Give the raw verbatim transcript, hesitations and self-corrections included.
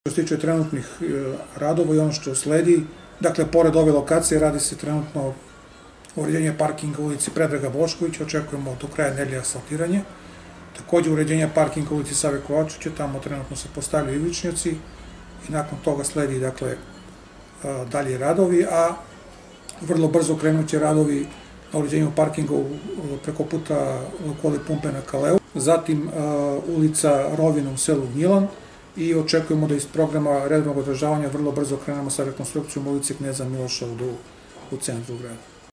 Što se tiče trenutnih radova i ono što sledi, dakle, pored ove lokacije radi se trenutno uređenje parkinga u ulici Predraga Boškovića, očekujemo do kraja nedelje asfaltiranje. Takođe uređenje parkinga u ulici Save Kovačića, tamo trenutno se postavljaju ivičnjaci i nakon toga sledi, dakle, dalje radovi, a vrlo brzo krenuće radovi na uređenju parkinga preko puta okoli pumpe na Kaleu, zatim ulica Rovina u selu Gnjilan i očekujemo da iz programa redovnog održavanja vrlo brzo krenemo sa rekonstrukcijom ulice Kneza Miloša u centru grada.